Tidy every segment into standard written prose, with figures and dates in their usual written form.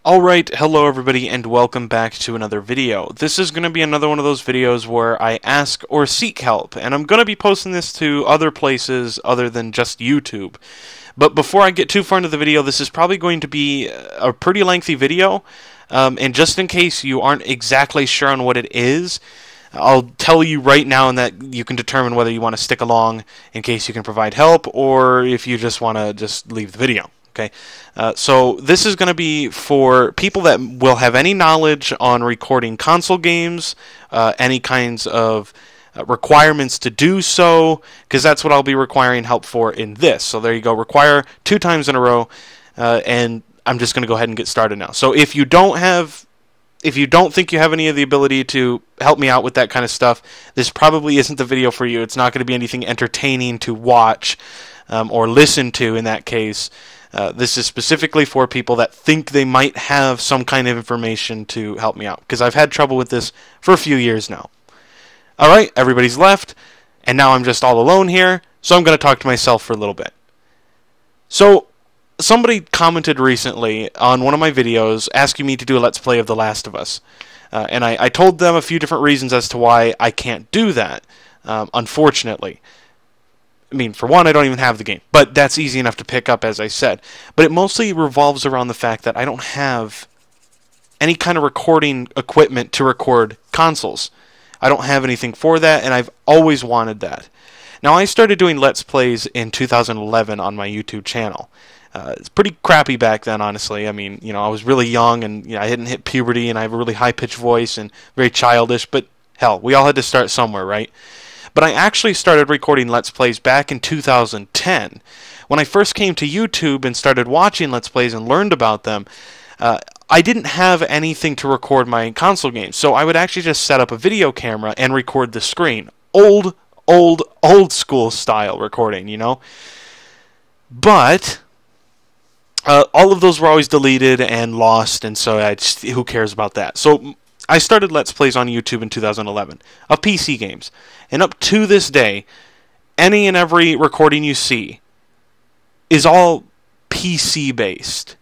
Alright, hello everybody and welcome back to another video. This is going to be another one of those videos where I ask or seek help, and I'm going to be posting this to other places other than just YouTube. But before I get too far into the video, this is probably going to be a pretty lengthy video, and just in case you aren't exactly sure on what it is, I'll tell you right now and that you can determine whether you want to stick along in case you can provide help or if you just want to just leave the video. Okay, so this is going to be for people that will have any knowledge on recording console games, any kinds of requirements to do so, because that's what I'll be requiring help for in this. So there you go, require 2 times in a row, and I'm just going to go ahead and get started now. So if you don't think you have any of the ability to help me out with that kind of stuff, this probably isn't the video for you. It's not going to be anything entertaining to watch or listen to in that case. This is specifically for people that think they might have some kind of information to help me out, because I've had trouble with this for a few years now. Alright, everybody's left, and now I'm just all alone here, so I'm going to talk to myself for a little bit. So, somebody commented recently on one of my videos asking me to do a Let's Play of The Last of Us. And I told them a few different reasons as to why I can't do that, unfortunately. I mean, for one, I don't even have the game, but that's easy enough to pick up, as I said. But it mostly revolves around the fact that I don't have any kind of recording equipment to record consoles. I don't have anything for that, and I've always wanted that. Now, I started doing Let's Plays in 2011 on my YouTube channel. It's pretty crappy back then, honestly. I mean, I was really young, and I hadn't hit puberty, and I have a really high-pitched voice and very childish, but hell, we all had to start somewhere, right? But I actually started recording Let's Plays back in 2010. When I first came to YouTube and started watching Let's Plays and learned about them, I didn't have anything to record my console games, so I would actually just set up a video camera and record the screen. Old school style recording, But all of those were always deleted and lost, and so who cares about that? So I started Let's Plays on YouTube in 2011 of PC games, and up to this day, any and every recording you see is all PC based.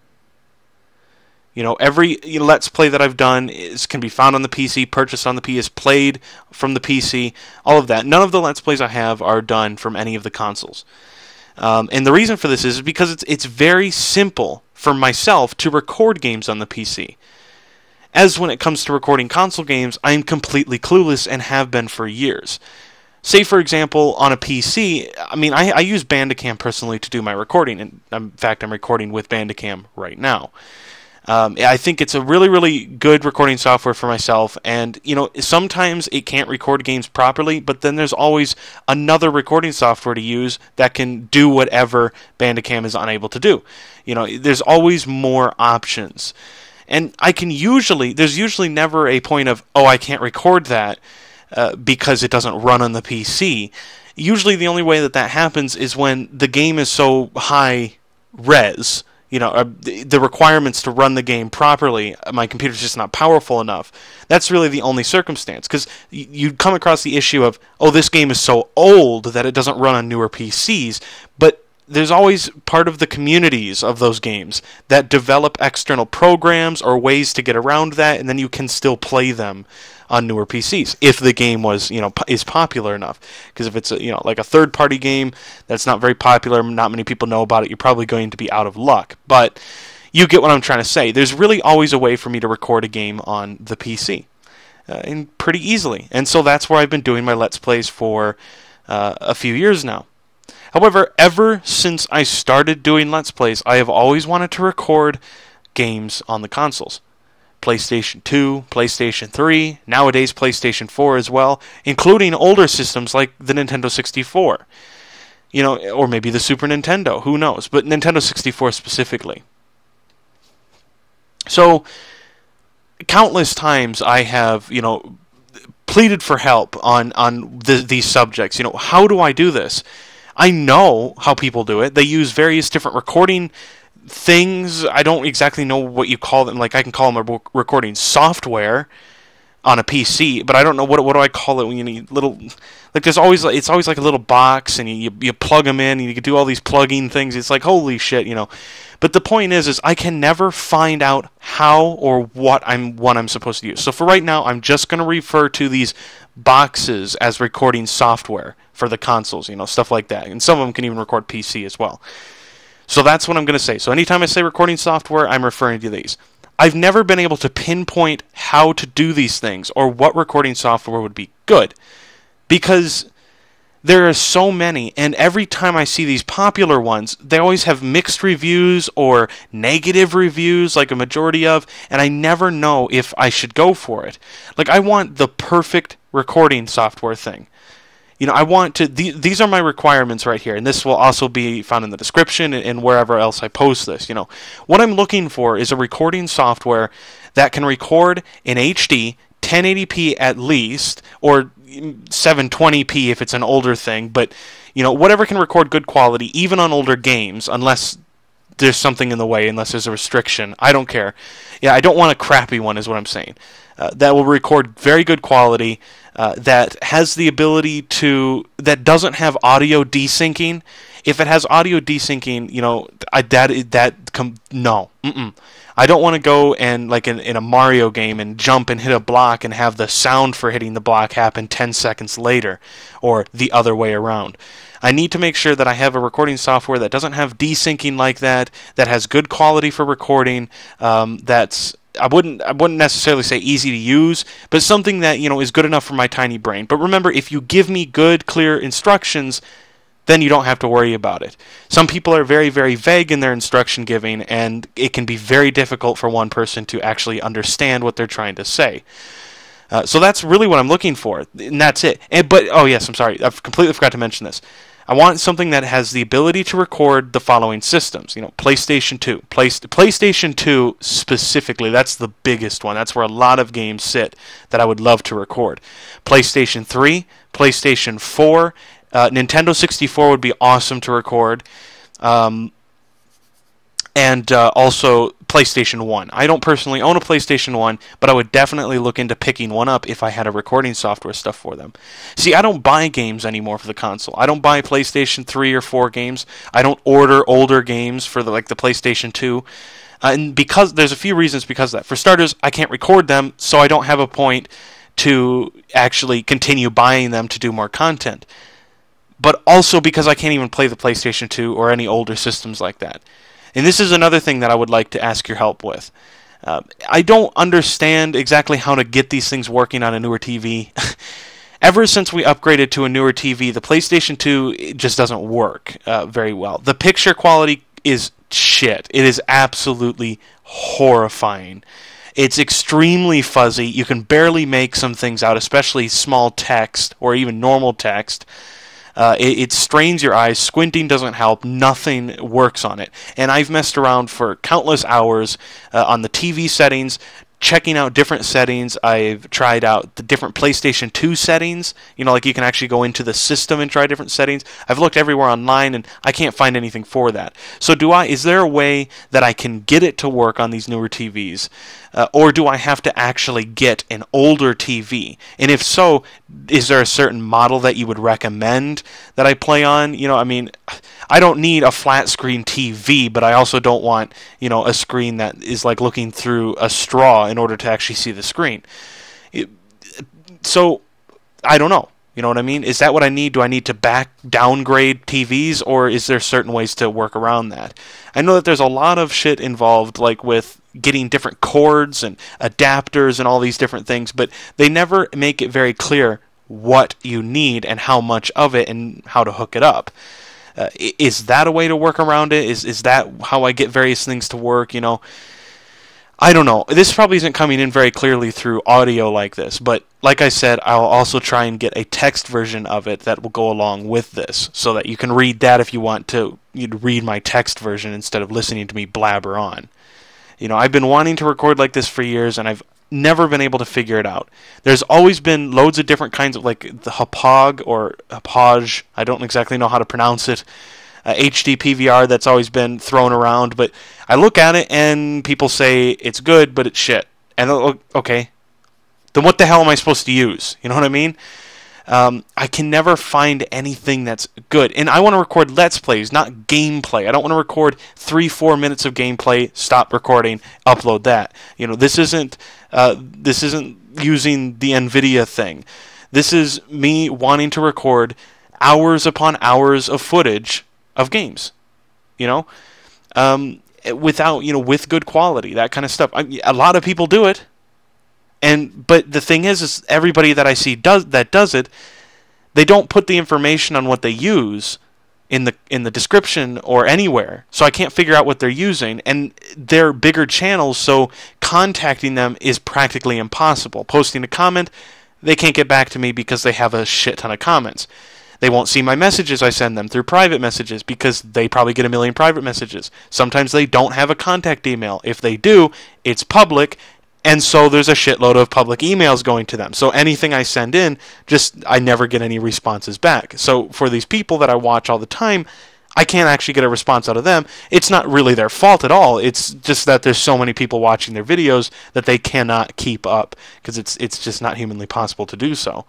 Every Let's Play that I've done can be found on the PC, purchased on the PC, is played from the PC, all of that. None of the Let's Plays I have are done from any of the consoles. And the reason for this is because it's very simple for myself to record games on the PC. As when it comes to recording console games, I'm completely clueless and have been for years. Say, for example, on a PC, I use Bandicam personally to do my recording, and in fact, I'm recording with Bandicam right now. I think it's a really, really good recording software for myself, and, sometimes it can't record games properly, but then there's always another recording software to use that can do whatever Bandicam is unable to do. There's always more options. And there's usually never a point of, I can't record that because it doesn't run on the PC. Usually the only way that happens is when the game is so high res, the requirements to run the game properly, my computer's just not powerful enough. That's really the only circumstance, because you come across the issue of, this game is so old that it doesn't run on newer PCs, but there's always part of the communities of those games that develop external programs or ways to get around that, and then you can still play them on newer PCs if the game is popular enough. Because if it's like a third-party game that's not very popular, not many people know about it, you're probably going to be out of luck. But you get what I'm trying to say. There's really always a way for me to record a game on the PC, and pretty easily. And so that's where I've been doing my Let's Plays for a few years now. However, ever since I started doing Let's Plays, I have always wanted to record games on the consoles. PlayStation 2, PlayStation 3, nowadays PlayStation 4 as well, including older systems like the Nintendo 64. Or maybe the Super Nintendo, who knows, but Nintendo 64 specifically. So, countless times I have, pleaded for help on these subjects. How do I do this? I know how people do it. They use various different recording things. I don't exactly know what you call them. Like, I can call them a recording software. on a PC, but I don't know what do I call it when you need little, like there's always, it's always like a little box and you plug them in and you can do all these plugging things. It's like, holy shit, you know. But the point is I can never find out how or what I'm supposed to use. So for right now, I'm just going to refer to these boxes as recording software for the consoles, you know, stuff like that. And some of them can even record PC as well. So that's what I'm going to say. So anytime I say recording software, I'm referring to these. I've never been able to pinpoint how to do these things or what recording software would be good, because there are so many, and every time I see these popular ones, they always have mixed reviews or negative reviews, like a majority of, and I never know if I should go for it. Like, I want the perfect recording software thing. You know, I want to, these are my requirements right here, and this will also be found in the description and wherever else I post this, you know. What I'm looking for is a recording software that can record in HD, 1080p at least, or 720p if it's an older thing, but, you know, whatever can record good quality, even on older games, unless there's something in the way, unless there's a restriction. I don't care. Yeah, I don't want a crappy one is what I'm saying. That will record very good quality, that has the ability to, that doesn't have audio desyncing. If it has audio desyncing, you know, no. I don't want to go and, like in a Mario game, and jump and hit a block and have the sound for hitting the block happen 10 seconds later, or the other way around. I need to make sure that I have a recording software that doesn't have desyncing like that, that has good quality for recording, that's, I wouldn't necessarily say easy to use, but something that, you know, is good enough for my tiny brain. But remember, if you give me good, clear instructions, then you don't have to worry about it. Some people are very, very vague in their instruction giving, and it can be very difficult for one person to actually understand what they're trying to say. So that's really what I'm looking for, and that's it. But, oh yes, I'm sorry, I've completely forgot to mention this. I want something that has the ability to record the following systems. You know, PlayStation 2. PlayStation 2 specifically, that's the biggest one. That's where a lot of games sit that I would love to record. PlayStation 3, PlayStation 4, Nintendo 64 would be awesome to record. And also PlayStation 1. I don't personally own a PlayStation 1, but I would definitely look into picking one up if I had a recording software stuff for them. See, I don't buy games anymore for the console. I don't buy PlayStation 3 or 4 games. I don't order older games for the PlayStation 2. And because there's a few reasons because of that. For starters, I can't record them, so I don't have a point to actually continue buying them to do more content. But also because I can't even play the PlayStation 2 or any older systems like that. And this is another thing that I would like to ask your help with. I don't understand exactly how to get these things working on a newer TV. Ever since we upgraded to a newer TV, the PlayStation 2 just doesn't work very well. The picture quality is shit. It is absolutely horrifying. It's extremely fuzzy. You can barely make some things out, especially small text or even normal text. It strains your eyes. Squinting doesn't help. Nothing works on it. And I've messed around for countless hours on the TV settings, checking out different settings. I've tried out the different PlayStation 2 settings. You know, like you can actually go into the system and try different settings. I've looked everywhere online, and I can't find anything for that. So is there a way that I can get it to work on these newer TVs? Or do I have to actually get an older TV? And if so, is there a certain model that you would recommend that I play on? You know, I mean, I don't need a flat screen TV, but I also don't want, you know, a screen that is like looking through a straw in order to actually see the screen. So, I don't know. You know what I mean? Is that what I need? Do I need to downgrade TVs, or is there certain ways to work around that? I know that there's a lot of shit involved, like with getting different cords and adapters and all these different things, but they never make it very clear what you need and how much of it and how to hook it up. Is that a way to work around it? Is that how I get various things to work? You know, I don't know. This probably isn't coming in very clearly through audio like this, but like I said, I'll also try and get a text version of it that will go along with this, so that you can read that if you want to. You'd read my text version instead of listening to me blabber on. You know, I've been wanting to record like this for years, and I've never been able to figure it out. There's always been loads of different kinds of, like the Hapag or Hapaj, I don't exactly know how to pronounce it, HD PVR that's always been thrown around, but I look at it and people say it's good, but it's shit. And okay, then what the hell am I supposed to use? You know what I mean? I can never find anything that's good. And I want to record Let's Plays, not gameplay. I don't want to record 3-4 minutes of gameplay, stop recording, upload that. You know, this isn't using the NVIDIA thing. This is me wanting to record hours upon hours of footage of games. You know? Without, you know, with good quality, that kind of stuff. A lot of people do it. But the thing is everybody that I see does it, they don't put the information on what they use in the description or anywhere. So I can't figure out what they're using, and they're bigger channels, so contacting them is practically impossible. Posting a comment, they can't get back to me because they have a shit ton of comments. They won't see my messages I send them through private messages because they probably get a million private messages. Sometimes they don't have a contact email. If they do, it's public. And so there's a shitload of public emails going to them. So anything I send in, I never get any responses back. So for these people that I watch all the time, I can't actually get a response out of them. It's not really their fault at all. It's just that there's so many people watching their videos that they cannot keep up because it's just not humanly possible to do so.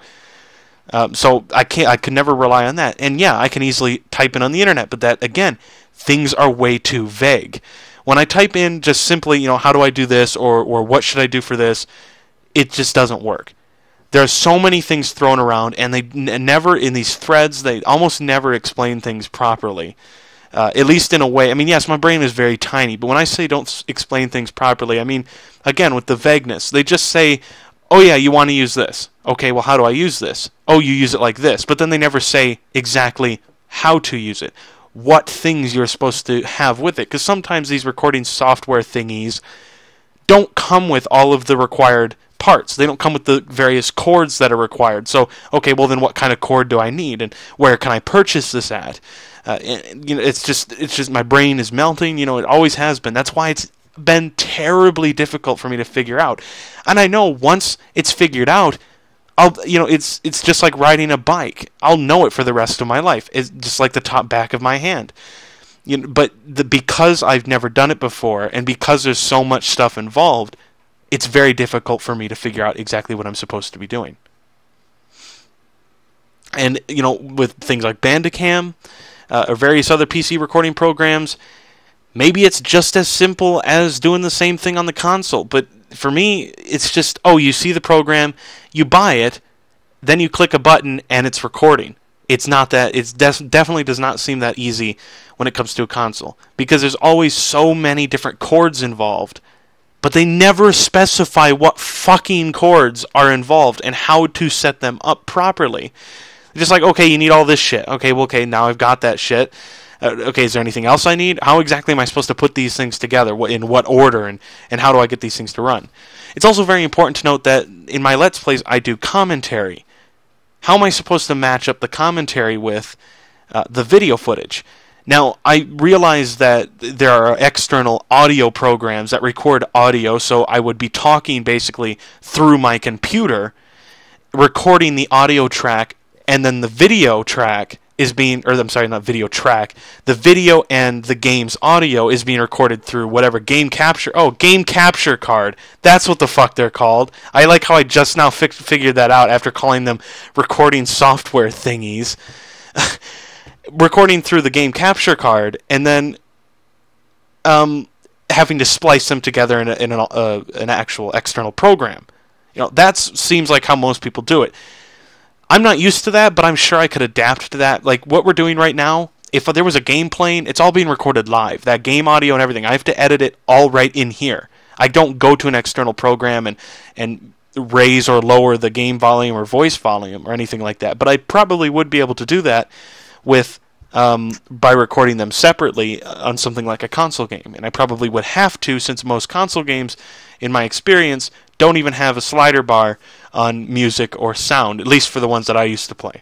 So I could never rely on that. And yeah, I can easily type in on the internet, but that, again, things are way too vague. When I type in just simply, you know, how do I do this, or what should I do for this, it just doesn't work. There are so many things thrown around, and they never, in these threads, they almost never explain things properly. At least in a way. I mean, yes, my brain is very tiny, but when I say don't explain things properly, I mean, again, with the vagueness. They just say, oh yeah, you want to use this. Okay, well, how do I use this? Oh, you use it like this. But then they never say exactly how to use it. What things you're supposed to have with it. Because sometimes these recording software thingies don't come with all of the required parts. They don't come with the various cords that are required. So, okay, well then what kind of cord do I need? And where can I purchase this at? You know, it's just my brain is melting. You know, it always has been. That's why it's been terribly difficult for me to figure out. And I know once it's figured out, it's just like riding a bike. I'll know it for the rest of my life. It's just like the top back of my hand. You know, but because I've never done it before, and because there's so much stuff involved, it's very difficult for me to figure out exactly what I'm supposed to be doing. And you know, with things like Bandicam or various other PC recording programs, maybe it's just as simple as doing the same thing on the console. But for me, it's just, oh, you see the program, you buy it, then you click a button, and it's recording. It's not that. It definitely does not seem that easy when it comes to a console, because there's always so many different chords involved, but they never specify what fucking chords are involved and how to set them up properly. Just like, okay, you need all this shit. Okay, well, okay, now I've got that shit. Okay, is there anything else I need? How exactly am I supposed to put these things together? In what order? And how do I get these things to run? It's also very important to note that in my Let's Plays, I do commentary. How am I supposed to match up the commentary with the video footage? Now, I realize that there are external audio programs that record audio, so I would be talking basically through my computer, recording the audio track, and then the video track is being, or I'm sorry, not video track, the video and the game's audio is being recorded through whatever game capture card. That's what the fuck they're called. I like how I just now figured that out after calling them recording software thingies. Recording through the game capture card, and then having to splice them together in an actual external program. You know, that seems like how most people do it. I'm not used to that, but I'm sure I could adapt to that. Like what we're doing right now, if there was a game playing, it's all being recorded live. That game audio and everything, I have to edit it all right in here. I don't go to an external program and raise or lower the game volume or voice volume or anything like that. But I probably would be able to do that with by recording them separately on something like a console game. And I probably would have to, since most console games, in my experience, don't even have a slider bar on music or sound, at least for the ones that I used to play.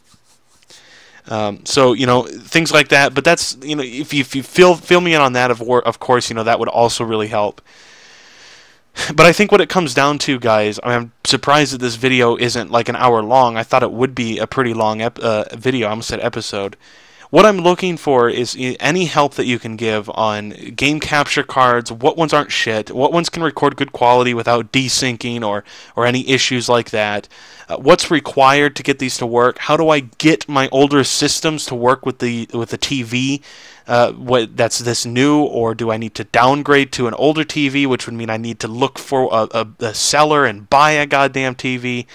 So, you know, things like that. But that's, you know, if you fill me in on that, of course, you know, that would also really help. But I think what it comes down to, guys, I'm surprised that this video isn't like an hour long. I thought it would be a pretty long video. I almost said episode. What I'm looking for is any help that you can give on game capture cards, what ones aren't shit, what ones can record good quality without desyncing or any issues like that. What's required to get these to work? How do I get my older systems to work with the TV that's this new, or do I need to downgrade to an older TV, which would mean I need to look for a seller and buy a goddamn TV?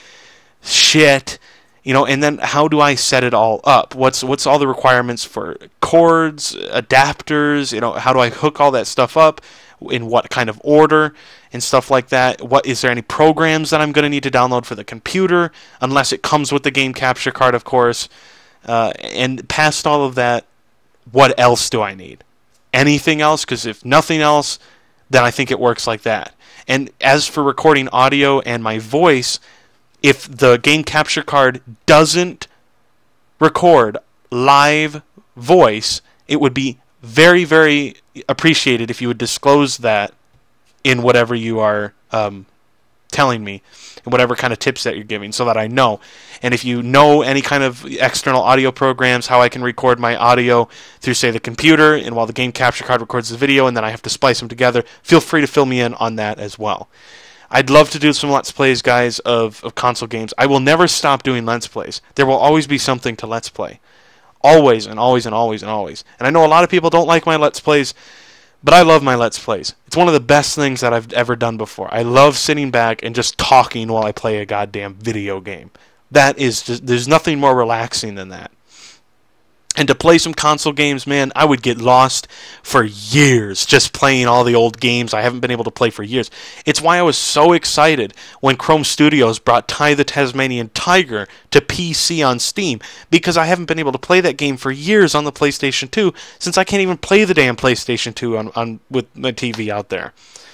Shit. And then how do I set it all up? What's all the requirements for cords, adapters? How do I hook all that stuff up? In what kind of order and stuff like that? Is there any programs that I'm going to need to download for the computer? Unless it comes with the game capture card, of course. And past all of that, what else do I need? Anything else? Because if nothing else, then I think it works like that. And as for recording audio and my voice, if the game capture card doesn't record live voice, it would be very, very appreciated if you would disclose that in whatever you are telling me, and whatever kind of tips that you're giving, so that I know. And if you know any kind of external audio programs, how I can record my audio through, say, the computer, and while the game capture card records the video, and then I have to splice them together, feel free to fill me in on that as well. I'd love to do some Let's Plays, guys, of console games. I will never stop doing Let's Plays. There will always be something to Let's Play. Always and always and always and always. And I know a lot of people don't like my Let's Plays, but I love my Let's Plays. It's one of the best things that I've ever done before. I love sitting back and just talking while I play a goddamn video game. That is just, there's nothing more relaxing than that. And to play some console games, man, I would get lost for years just playing all the old games I haven't been able to play for years. It's why I was so excited when Chrome Studios brought Ty the Tasmanian Tiger to PC on Steam, because I haven't been able to play that game for years on the PlayStation 2, since I can't even play the damn PlayStation 2 on with my TV out there.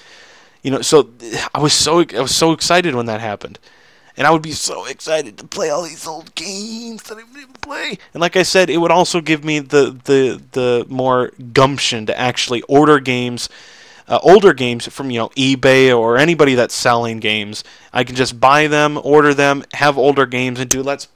So I was so excited when that happened. And I would be so excited to play all these old games that I've been able to play. And like I said, it would also give me the more gumption to actually order games, older games from eBay or anybody that's selling games. I can just buy them, order them, have older games, and do Let's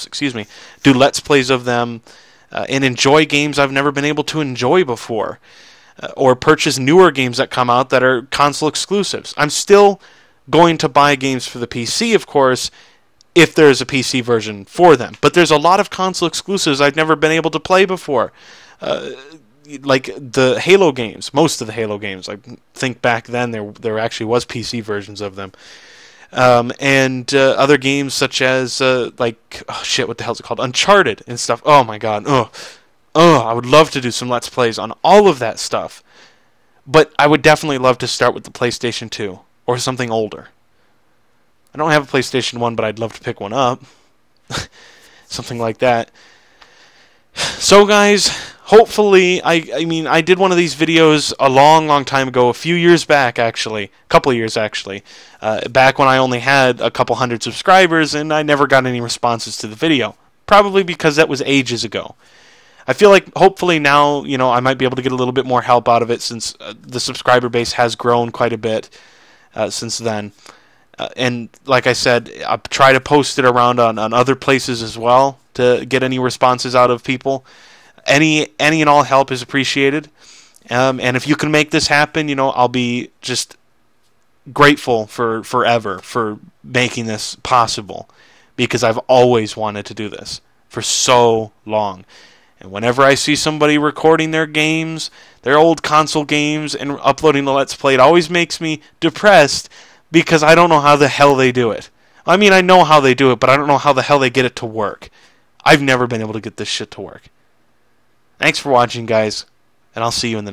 Plays of them, and enjoy games I've never been able to enjoy before, or purchase newer games that come out that are console exclusives. I'm still going to buy games for the PC, of course, if there's a PC version for them. But there's a lot of console exclusives I've never been able to play before. Like the Halo games, most of the Halo games. I think back then there actually was PC versions of them. And other games such as, what the hell's it called? Uncharted and stuff. Oh my god. I would love to do some Let's Plays on all of that stuff. But I would definitely love to start with the PlayStation 2. Or something older. I don't have a PlayStation 1, but I'd love to pick one up. Something like that. So guys, hopefully, I did one of these videos a long time ago, a few years back actually, a couple of years actually, back when I only had a couple hundred subscribers, and I never got any responses to the video. Probably because that was ages ago. I feel like hopefully now, I might be able to get a little bit more help out of it, since the subscriber base has grown quite a bit since then. And like I said, I'll try to post it around on other places as well to get any responses out of people. Any and all help is appreciated. And if you can make this happen, I'll be just grateful for forever for making this possible, because I've always wanted to do this for so long. And whenever I see somebody recording their games, their old console games, and uploading the Let's Play, it always makes me depressed, because I don't know how the hell they do it. I mean, I know how they do it, but I don't know how the hell they get it to work. I've never been able to get this shit to work. Thanks for watching, guys, and I'll see you in the next